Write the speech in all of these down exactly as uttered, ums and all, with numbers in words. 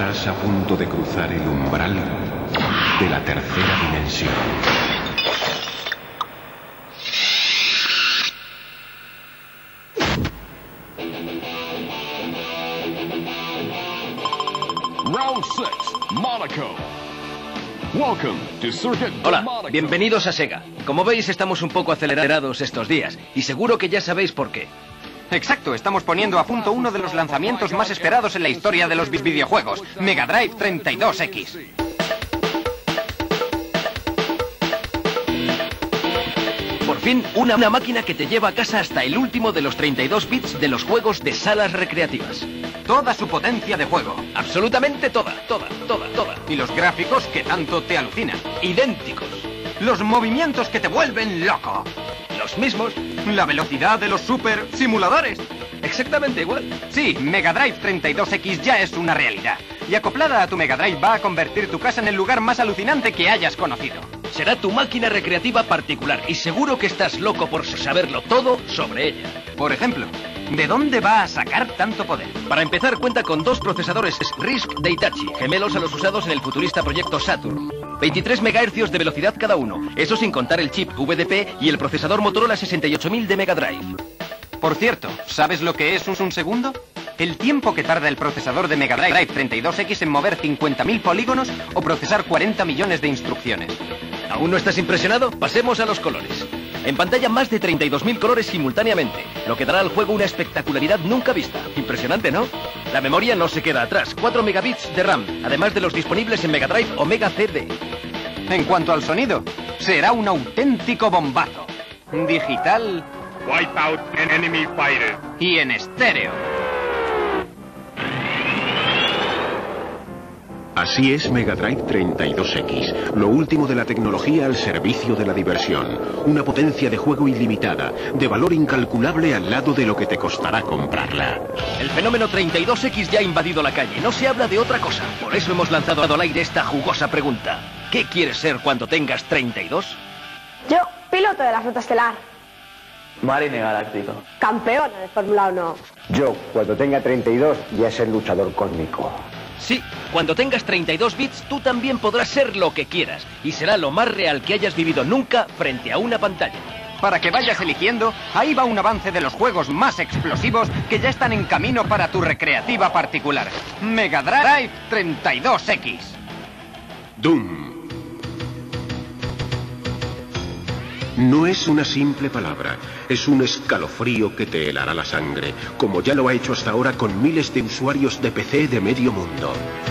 Estás a punto de cruzar el umbral de la tercera dimensión. Round six, Monaco. Welcome to Circuit Hola, Monaco. bienvenidos a Sega. Como veis, estamos un poco acelerados estos días, y seguro que ya sabéis por qué. Exacto, estamos poniendo a punto uno de los lanzamientos más esperados en la historia de los videojuegos, Mega Drive treinta y dos X. Por fin, una, una máquina que te lleva a casa hasta el último de los treinta y dos bits de los juegos de salas recreativas. Toda su potencia de juego. Absolutamente toda, toda, toda, toda. Y los gráficos que tanto te alucinan. Idénticos. Los movimientos que te vuelven loco. Los mismos. La velocidad de los super simuladores. Exactamente igual. Sí, Mega Drive treinta y dos X ya es una realidad. Y acoplada a tu Mega Drive va a convertir tu casa en el lugar más alucinante que hayas conocido. Será tu máquina recreativa particular y seguro que estás loco por saberlo todo sobre ella. Por ejemplo, ¿de dónde va a sacar tanto poder? Para empezar, cuenta con dos procesadores RISC de Hitachi, gemelos a los usados en el futurista proyecto Saturn. veintitrés megahercios de velocidad cada uno, eso sin contar el chip V D P y el procesador Motorola sesenta y ocho mil de Mega Drive. Por cierto, ¿sabes lo que es un segundo? El tiempo que tarda el procesador de Mega Drive treinta y dos X en mover cincuenta mil polígonos o procesar cuarenta millones de instrucciones. ¿Aún no estás impresionado? Pasemos a los colores. En pantalla más de treinta y dos mil colores simultáneamente, lo que dará al juego una espectacularidad nunca vista. Impresionante, ¿no? La memoria no se queda atrás, cuatro megabits de RAM, además de los disponibles en Mega Drive o Mega C D. En cuanto al sonido, será un auténtico bombazo. Digital... Wipe out an enemy fighter. Y en estéreo. Así es Mega Drive treinta y dos X, lo último de la tecnología al servicio de la diversión. Una potencia de juego ilimitada, de valor incalculable al lado de lo que te costará comprarla. El fenómeno treinta y dos X ya ha invadido la calle, no se habla de otra cosa. Por eso hemos lanzado al aire esta jugosa pregunta. ¿Qué quieres ser cuando tengas treinta y dos? Yo, piloto de la flota estelar. Marine galáctico. Campeona de Fórmula uno. Yo, cuando tenga treinta y dos, ya ser luchador cósmico. Sí, cuando tengas treinta y dos bits, tú también podrás ser lo que quieras. Y será lo más real que hayas vivido nunca frente a una pantalla. Para que vayas eligiendo, ahí va un avance de los juegos más explosivos que ya están en camino para tu recreativa particular. Mega Drive treinta y dos X. Doom. No es una simple palabra, es un escalofrío que te helará la sangre, como ya lo ha hecho hasta ahora con miles de usuarios de P C de medio mundo.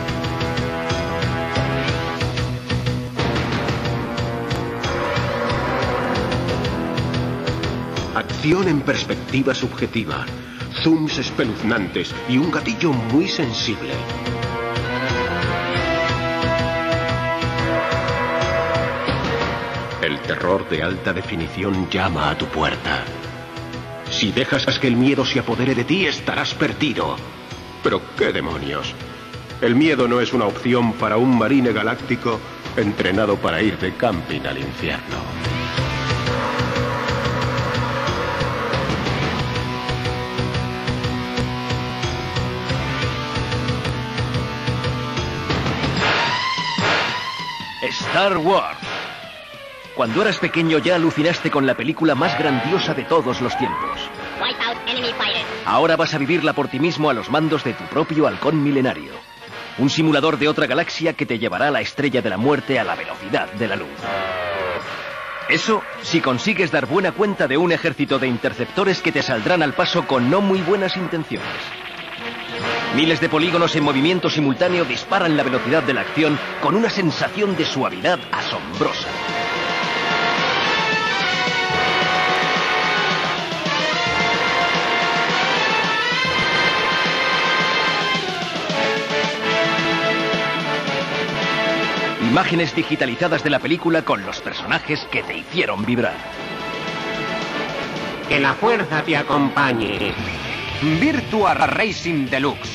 Acción en perspectiva subjetiva, zooms espeluznantes y un gatillo muy sensible. El terror de alta definición llama a tu puerta. Si dejas que el miedo se apodere de ti, estarás perdido. Pero qué demonios. El miedo no es una opción para un marine galáctico entrenado para ir de camping al infierno. Star Wars. Cuando eras pequeño ya alucinaste con la película más grandiosa de todos los tiempos. Wipe out enemy fighter. Ahora vas a vivirla por ti mismo a los mandos de tu propio halcón milenario. Un simulador de otra galaxia que te llevará a la estrella de la muerte a la velocidad de la luz. Eso si consigues dar buena cuenta de un ejército de interceptores que te saldrán al paso con no muy buenas intenciones. Miles de polígonos en movimiento simultáneo disparan la velocidad de la acción con una sensación de suavidad asombrosa. Imágenes digitalizadas de la película con los personajes que te hicieron vibrar. Que la fuerza te acompañe. Virtua Racing Deluxe.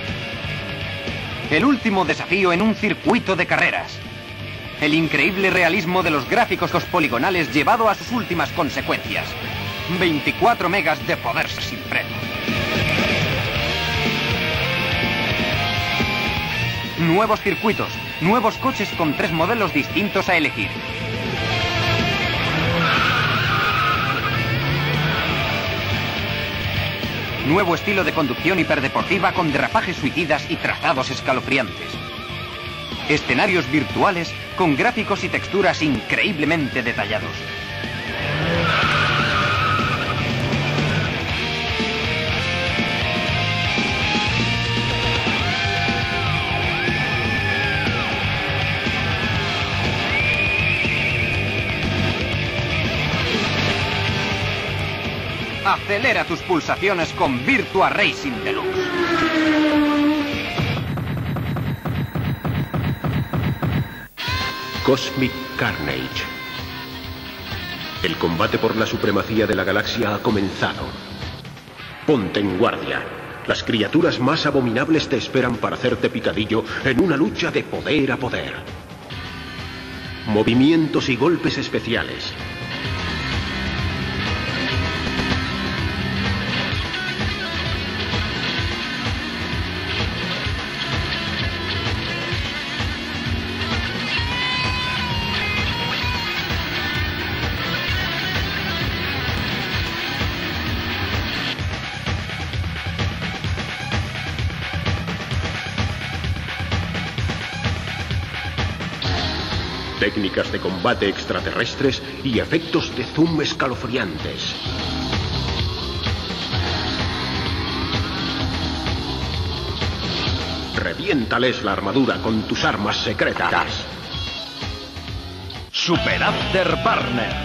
El último desafío en un circuito de carreras. El increíble realismo de los gráficos poligonales llevado a sus últimas consecuencias. veinticuatro megas de poder supremo. nuevos circuitos, nuevos coches con tres modelos distintos a elegir. Nuevo estilo de conducción hiperdeportiva con derrapajes suicidas y trazados escalofriantes. Escenarios virtuales con gráficos y texturas increíblemente detallados. Acelera tus pulsaciones con Virtua Racing Deluxe. Cosmic Carnage. El combate por la supremacía de la galaxia ha comenzado. Ponte en guardia. Las criaturas más abominables te esperan para hacerte picadillo en una lucha de poder a poder. Movimientos y golpes especiales. Técnicas de combate extraterrestres y efectos de zoom escalofriantes. Reviéntales la armadura con tus armas secretas. Super Afterburner.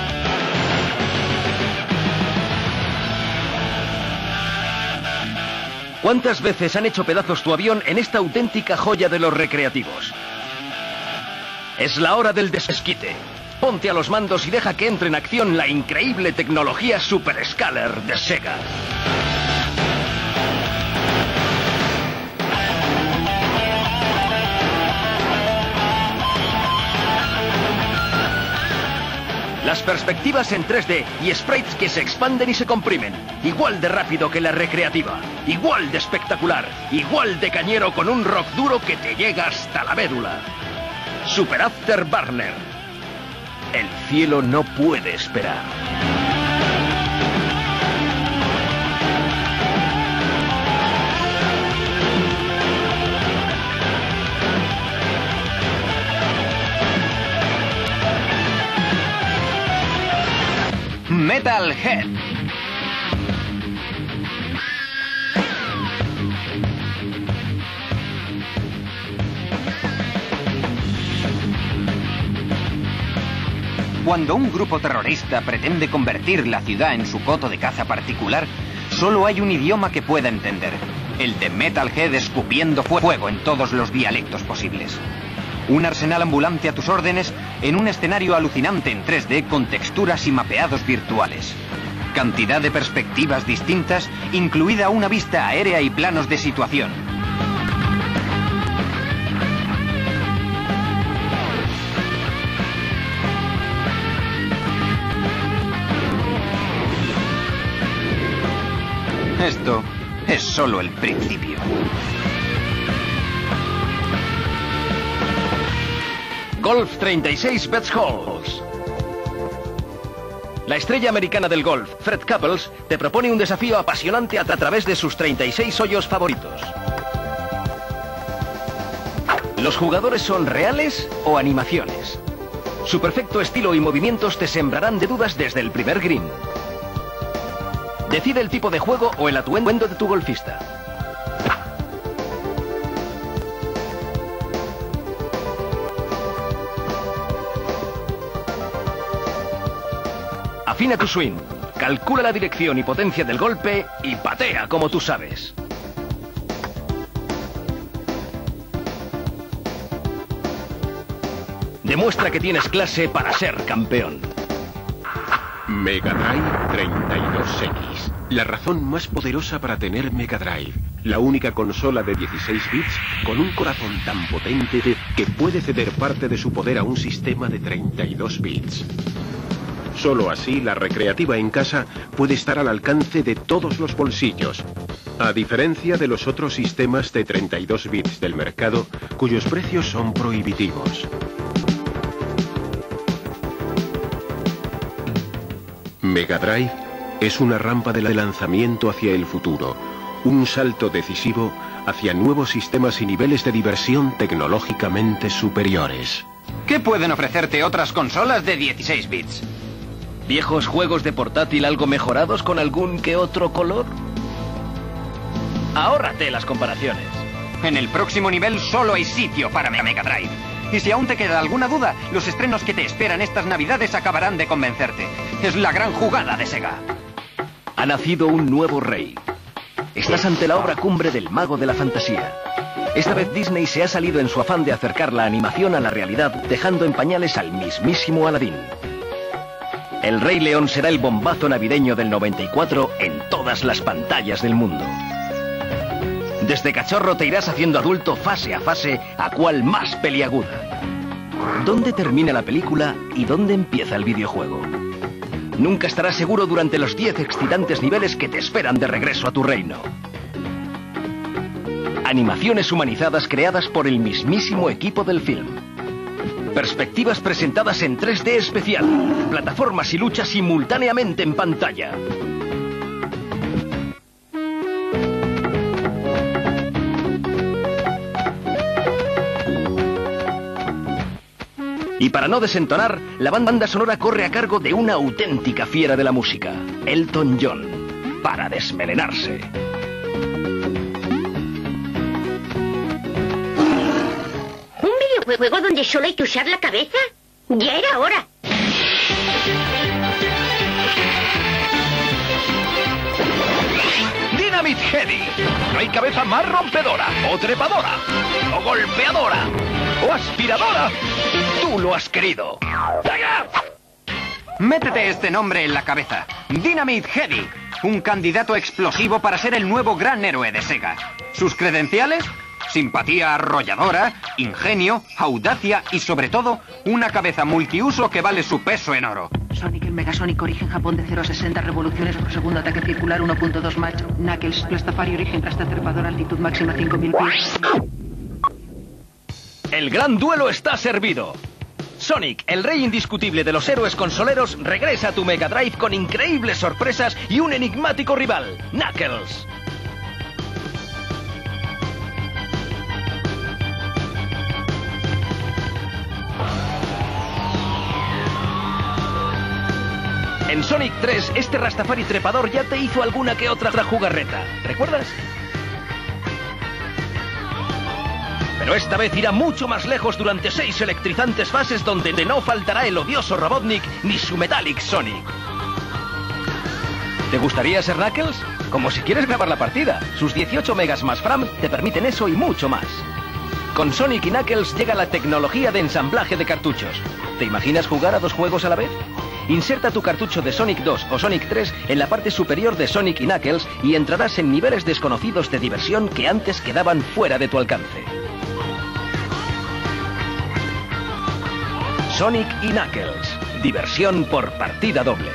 ¿Cuántas veces han hecho pedazos tu avión en esta auténtica joya de los recreativos? Es la hora del desquite. Ponte a los mandos y deja que entre en acción la increíble tecnología Super Scaler de Sega. Las perspectivas en tres D y sprites que se expanden y se comprimen. Igual de rápido que la recreativa. Igual de espectacular. Igual de cañero con un rock duro que te llega hasta la médula. Super Afterburner. El cielo no puede esperar. Metalhead. Cuando un grupo terrorista pretende convertir la ciudad en su coto de caza particular, solo hay un idioma que pueda entender: el de Metalhead escupiendo fuego en todos los dialectos posibles. Un arsenal ambulante a tus órdenes en un escenario alucinante en tres D con texturas y mapeados virtuales. Cantidad de perspectivas distintas, incluida una vista aérea y planos de situación. Esto es solo el principio. Golf treinta y seis Bets Halls. La estrella americana del golf, Fred Couples, te propone un desafío apasionante a, a través de sus treinta y seis hoyos favoritos. ¿Los jugadores son reales o animaciones? Su perfecto estilo y movimientos te sembrarán de dudas desde el primer green. Decide el tipo de juego o el atuendo de tu golfista. Afina tu swing, calcula la dirección y potencia del golpe y patea como tú sabes. Demuestra que tienes clase para ser campeón. Mega Drive treinta y dos X. La razón más poderosa para tener Mega Drive. La única consola de dieciséis bits con un corazón tan potente que puede ceder parte de su poder a un sistema de treinta y dos bits. Solo así la recreativa en casa puede estar al alcance de todos los bolsillos. A diferencia de los otros sistemas de treinta y dos bits del mercado, cuyos precios son prohibitivos. Mega Drive es una rampa de lanzamiento hacia el futuro, un salto decisivo hacia nuevos sistemas y niveles de diversión tecnológicamente superiores. ¿Qué pueden ofrecerte otras consolas de dieciséis bits? ¿Viejos juegos de portátil algo mejorados con algún que otro color? Ahórrate las comparaciones. En el próximo nivel solo hay sitio para Mega Drive. Y si aún te queda alguna duda, los estrenos que te esperan estas navidades acabarán de convencerte. Es la gran jugada de Sega. Ha nacido un nuevo rey. Estás ante la obra cumbre del mago de la fantasía. Esta vez Disney se ha salido en su afán de acercar la animación a la realidad, dejando en pañales al mismísimo Aladín. El Rey León será el bombazo navideño del noventa y cuatro en todas las pantallas del mundo. Desde cachorro te irás haciendo adulto fase a fase, a cual más peliaguda. ¿Dónde termina la película y dónde empieza el videojuego? Nunca estarás seguro durante los diez excitantes niveles que te esperan de regreso a tu reino. Animaciones humanizadas creadas por el mismísimo equipo del film. Perspectivas presentadas en tres D especial. Plataformas y luchas simultáneamente en pantalla. Y para no desentonar, la banda sonora corre a cargo de una auténtica fiera de la música, Elton John, para desmelenarse. ¿Un videojuego donde solo hay que usar la cabeza? Ya era hora. Dynamite Headdy. No hay cabeza más rompedora, o trepadora, o golpeadora, o aspiradora. Tú lo has querido. ¡Venga! Métete este nombre en la cabeza. Dynamite Headdy. Un candidato explosivo para ser el nuevo gran héroe de Sega. ¿Sus credenciales? Simpatía arrolladora, ingenio, audacia y sobre todo, una cabeza multiuso que vale su peso en oro. Sonic, el Megasonic, origen Japón de cero a sesenta revoluciones por segundo, ataque circular uno punto dos Mach. Knuckles, Plastafari, origen plasta trepador, altitud máxima cinco mil pies. El gran duelo está servido. Sonic, el rey indiscutible de los héroes consoleros, regresa a tu Mega Drive con increíbles sorpresas y un enigmático rival, Knuckles. En Sonic tres, este Rastafari trepador ya te hizo alguna que otra jugarreta, ¿recuerdas? Pero esta vez irá mucho más lejos durante seis electrizantes fases donde no faltará el odioso Robotnik ni su Metallic Sonic. ¿Te gustaría ser Knuckles? Como si quieres grabar la partida. Sus dieciocho megas más RAM te permiten eso y mucho más. Con Sonic y Knuckles llega la tecnología de ensamblaje de cartuchos. ¿Te imaginas jugar a dos juegos a la vez? Inserta tu cartucho de Sonic dos o Sonic tres en la parte superior de Sonic y Knuckles y entrarás en niveles desconocidos de diversión que antes quedaban fuera de tu alcance. Sonic y Knuckles. Diversión por partida doble.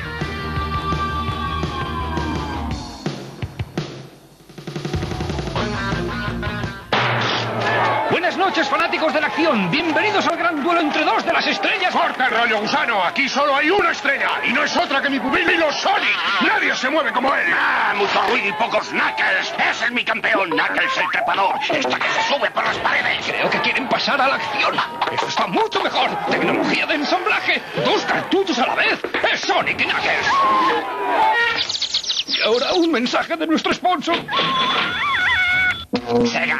Buenas noches, fanáticos de la acción. Bienvenidos al gran duelo entre dos de las estrellas. ¡Corta el rollo, gusano! Aquí solo hay una estrella. Y no es otra que mi pupilo Sonic. Nadie se mueve como él. ¡Ah! Mucho ruido y pocos Knuckles. Ese es mi campeón, Knuckles el trepador. Esta que se sube por las paredes. Creo que quieren pasar a la acción. Esto está mucho mejor. Tecnología de ensamblaje. Dos cartuchos a la vez. Es Sonic y Knuckles. Y ahora un mensaje de nuestro sponsor. Sega.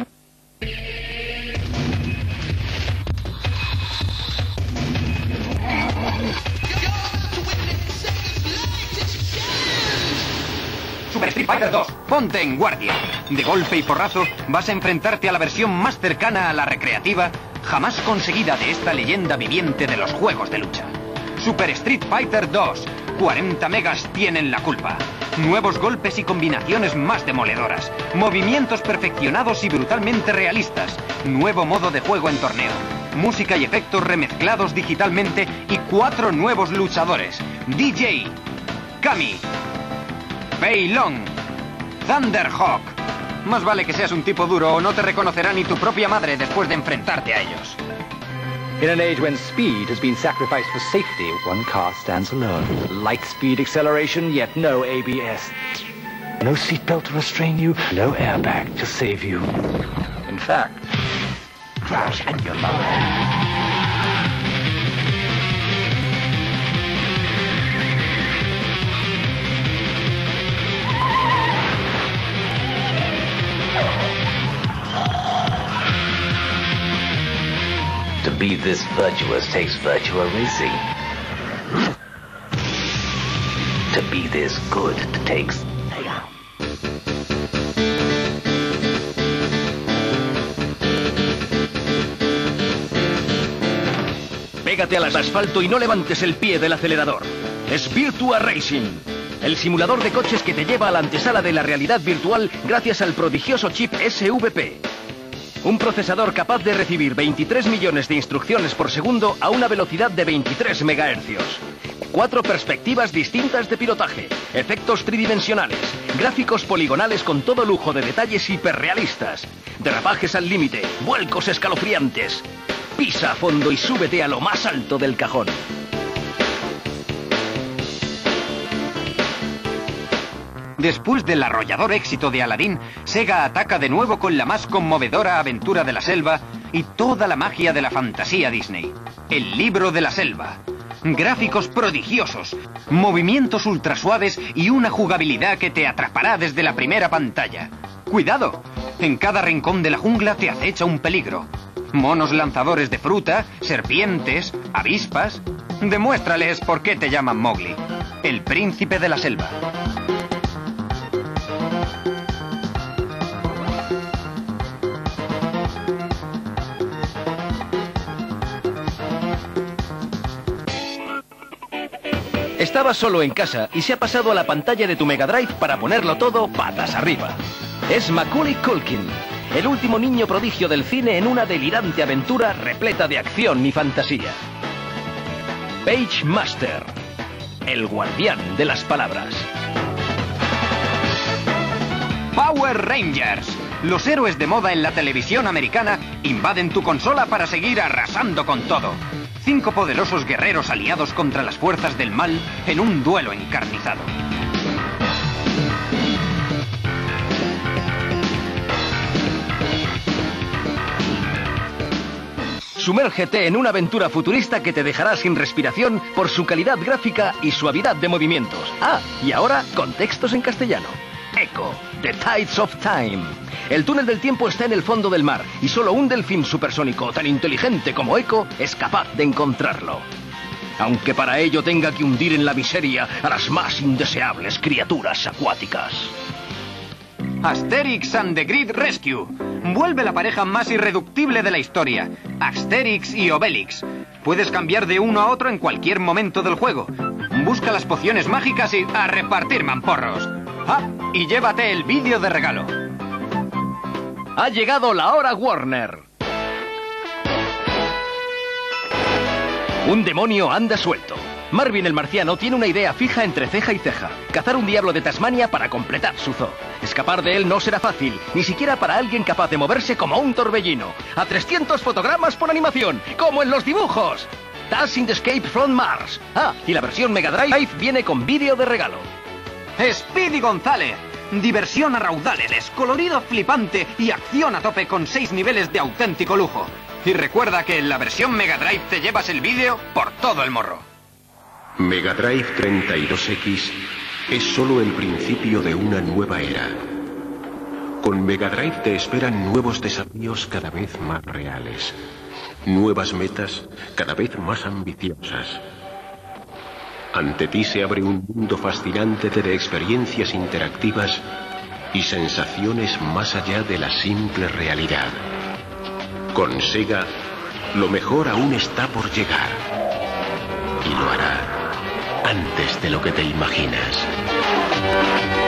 Super Street Fighter dos, ponte en guardia. De golpe y porrazo vas a enfrentarte a la versión más cercana a la recreativa jamás conseguida de esta leyenda viviente de los juegos de lucha. Super Street Fighter dos, cuarenta megas tienen la culpa. Nuevos golpes y combinaciones más demoledoras. Movimientos perfeccionados y brutalmente realistas. Nuevo modo de juego en torneo. Música y efectos remezclados digitalmente y cuatro nuevos luchadores. D J, Kami, Fei Long, Thunderhawk. Más vale que seas un tipo duro o no te reconocerá ni tu propia madre después de enfrentarte a ellos. In an age when speed has been sacrificed for safety, one car stands alone. Light speed acceleration, yet no A B S. No seatbelt to restrain you, no airbag to save you. In fact, crash and you're live. To be this virtuous takes virtua racing. To be this good takes... Pégate al asfalto y no levantes el pie del acelerador. Es Virtua Racing, el simulador de coches que te lleva a la antesala de la realidad virtual gracias al prodigioso chip S V P. Un procesador capaz de recibir veintitrés millones de instrucciones por segundo a una velocidad de veintitrés megahercios. Cuatro perspectivas distintas de pilotaje, efectos tridimensionales, gráficos poligonales con todo lujo de detalles hiperrealistas, derrapajes al límite, vuelcos escalofriantes. Pisa a fondo y súbete a lo más alto del cajón. Después del arrollador éxito de Aladdin, Sega ataca de nuevo con la más conmovedora aventura de la selva y toda la magia de la fantasía Disney. El libro de la selva. Gráficos prodigiosos, movimientos ultrasuaves y una jugabilidad que te atrapará desde la primera pantalla. ¡Cuidado! En cada rincón de la jungla te acecha un peligro. Monos lanzadores de fruta, serpientes, avispas... Demuéstrales por qué te llaman Mowgli, el príncipe de la selva. Estaba solo en casa y se ha pasado a la pantalla de tu Mega Drive para ponerlo todo patas arriba. Es Macaulay Culkin, el último niño prodigio del cine en una delirante aventura repleta de acción y fantasía. Page Master, el guardián de las palabras. Power Rangers. Los héroes de moda en la televisión americana invaden tu consola para seguir arrasando con todo. Cinco poderosos guerreros aliados contra las fuerzas del mal en un duelo encarnizado. Sumérgete en una aventura futurista que te dejará sin respiración por su calidad gráfica y suavidad de movimientos. Ah, y ahora con textos en castellano. Echo, The Tides of Time. El túnel del tiempo está en el fondo del mar y solo un delfín supersónico tan inteligente como Echo es capaz de encontrarlo. Aunque para ello tenga que hundir en la miseria a las más indeseables criaturas acuáticas. Asterix and the Great Rescue. Vuelve la pareja más irreductible de la historia. Asterix y Obelix. Puedes cambiar de uno a otro en cualquier momento del juego. Busca las pociones mágicas y a repartir mamporros. Ah, y llévate el vídeo de regalo. Ha llegado la hora Warner. Un demonio anda suelto. Marvin el marciano tiene una idea fija entre ceja y ceja. Cazar un diablo de Tasmania para completar su zoo. Escapar de él no será fácil, ni siquiera para alguien capaz de moverse como un torbellino. A trescientos fotogramas por animación, como en los dibujos. Taz in the Escape from Mars. Ah, y la versión Mega Drive viene con vídeo de regalo. Speedy González. Diversión a raudales, colorido flipante y acción a tope con seis niveles de auténtico lujo. Y recuerda que en la versión Mega Drive te llevas el vídeo por todo el morro. Mega Drive treinta y dos X es solo el principio de una nueva era. Con Mega Drive te esperan nuevos desafíos cada vez más reales. Nuevas metas cada vez más ambiciosas. Ante ti se abre un mundo fascinante de experiencias interactivas y sensaciones más allá de la simple realidad. Con Sega, lo mejor aún está por llegar. Y lo hará antes de lo que te imaginas.